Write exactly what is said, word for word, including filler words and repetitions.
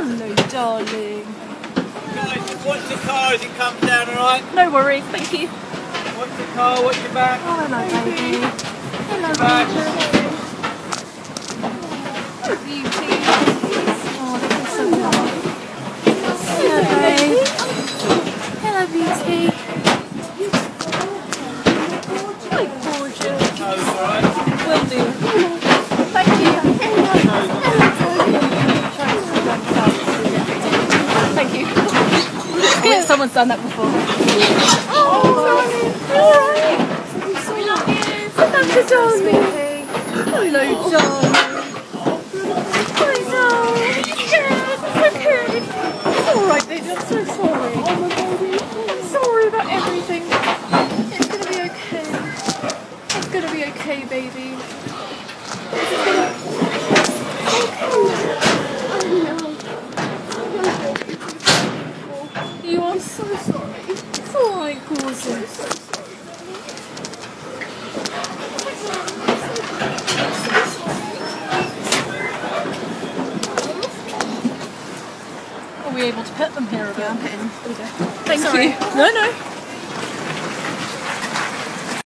Hello, darling. Guys, just watch the car as it comes down, alright? No worries, thank you. Watch the car, watch your back. Oh, hello, baby. Hello, back. baby. Oh, beauty. Oh, this is so nice. Hello, babe. Hello, beauty. Hi, gorgeous. Nose, alright? Will do. Thank you. Thank you. Good. Someone's done that before. Oh, alright. We love you. That's a darling. Hello, darling. I know. It's okay. It's alright, baby. I'm so sorry. I'm sorry about everything. It's gonna be okay. It's gonna be okay, baby. It's gonna be okay. You are so sorry. It's alright, gorgeous. Are we able to pet them here again? Yeah, I'm petting. There we go. Thank Sorry. you. No, no.